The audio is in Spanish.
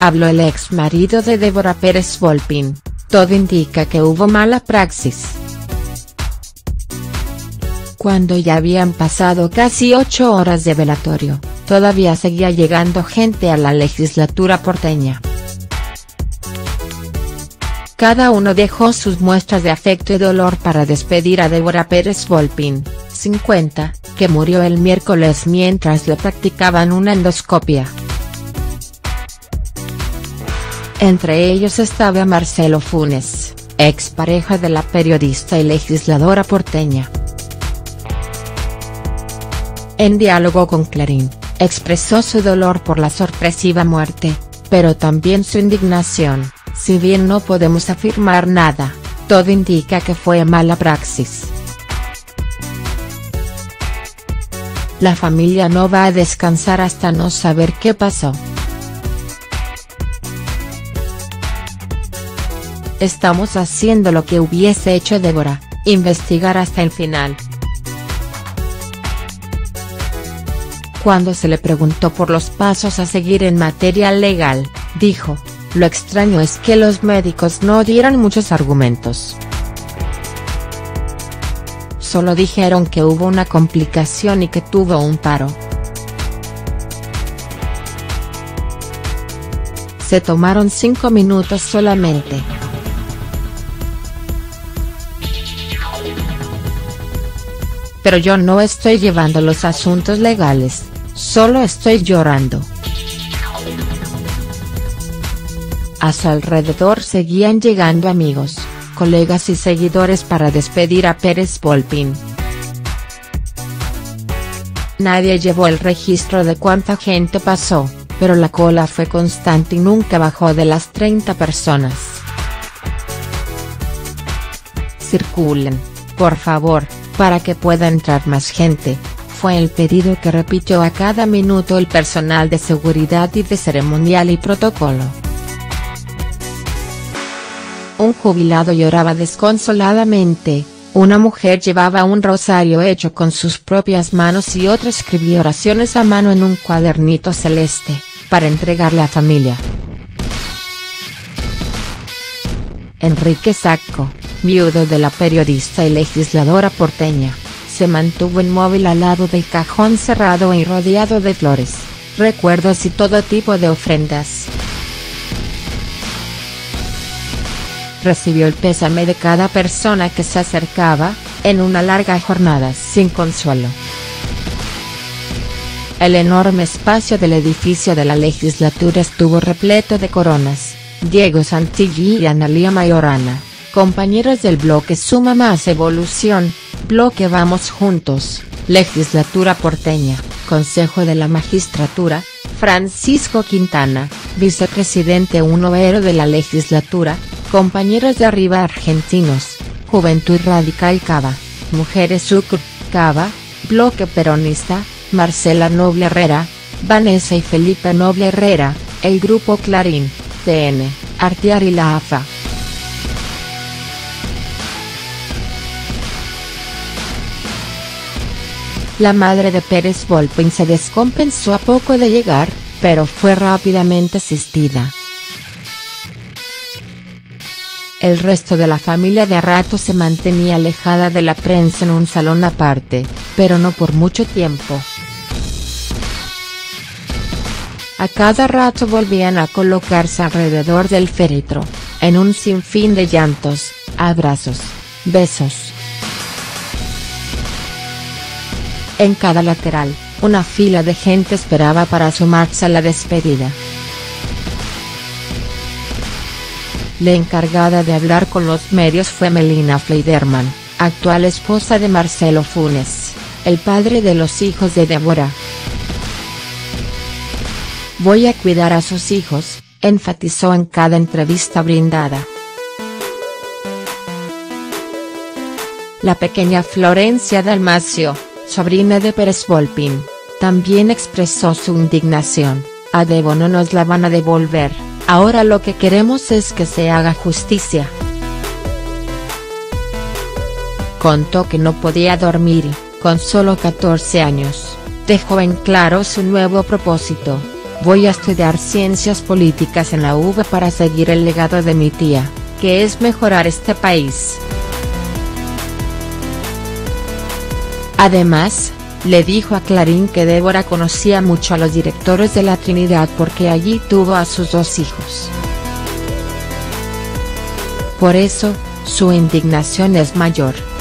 habló el ex marido de Débora Pérez Volpin. Todo indica que hubo mala praxis. Cuando ya habían pasado casi 8 horas de velatorio, todavía seguía llegando gente a la legislatura porteña. Cada uno dejó sus muestras de afecto y dolor para despedir a Débora Pérez Volpin, 50, que murió el miércoles mientras le practicaban una endoscopia. Entre ellos estaba Marcelo Funes, expareja de la periodista y legisladora porteña. En diálogo con Clarín, expresó su dolor por la sorpresiva muerte, pero también su indignación. Si bien no podemos afirmar nada, todo indica que fue mala praxis. La familia no va a descansar hasta no saber qué pasó. Estamos haciendo lo que hubiese hecho Débora, investigar hasta el final. Cuando se le preguntó por los pasos a seguir en materia legal, dijo: "Lo extraño es que los médicos no dieron muchos argumentos. Solo dijeron que hubo una complicación y que tuvo un paro. Se tomaron 5 minutos solamente. Pero yo no estoy llevando los asuntos legales, solo estoy llorando". A su alrededor seguían llegando amigos, colegas y seguidores para despedir a Pérez Volpin. Nadie llevó el registro de cuánta gente pasó, pero la cola fue constante y nunca bajó de las 30 personas. "Circulen, por favor, para que pueda entrar más gente", fue el pedido que repitió a cada minuto el personal de seguridad y de ceremonial y protocolo. Un jubilado lloraba desconsoladamente, una mujer llevaba un rosario hecho con sus propias manos y otra escribía oraciones a mano en un cuadernito celeste, para entregarle a familia. Enrique Sacco, viudo de la periodista y legisladora porteña, se mantuvo inmóvil al lado del cajón cerrado y rodeado de flores, recuerdos y todo tipo de ofrendas. Recibió el pésame de cada persona que se acercaba, en una larga jornada sin consuelo. El enorme espacio del edificio de la legislatura estuvo repleto de coronas. Diego Santilli y Analía Mayorana, compañeros del bloque Suma Más Evolución, bloque Vamos Juntos, legislatura porteña, Consejo de la Magistratura, Francisco Quintana, vicepresidente unovero de la legislatura, compañeros de Arriba Argentinos, Juventud Radical Cava, Mujeres Sucre, Cava, bloque peronista, Marcela Noble Herrera, Vanessa y Felipe Noble Herrera, el grupo Clarín, TN, Artear y la AFA. La madre de Pérez Volpin se descompensó a poco de llegar, pero fue rápidamente asistida. El resto de la familia de a rato se mantenía alejada de la prensa en un salón aparte, pero no por mucho tiempo. A cada rato volvían a colocarse alrededor del féretro, en un sinfín de llantos, abrazos, besos. En cada lateral, una fila de gente esperaba para sumarse a la despedida. La encargada de hablar con los medios fue Melina Fleiderman, actual esposa de Marcelo Funes, el padre de los hijos de Débora. "Voy a cuidar a sus hijos", enfatizó en cada entrevista brindada. La pequeña Florencia Dalmacio, sobrina de Pérez Volpin, también expresó su indignación: "A Debo no nos la van a devolver, ahora lo que queremos es que se haga justicia". Contó que no podía dormir y, con solo 14 años, dejó en claro su nuevo propósito: Voy a estudiar ciencias políticas en la UV para seguir el legado de mi tía, que es mejorar este país. Además, le dijo a Clarín que Débora conocía mucho a los directores de la Trinidad porque allí tuvo a sus 2 hijos. Por eso, su indignación es mayor.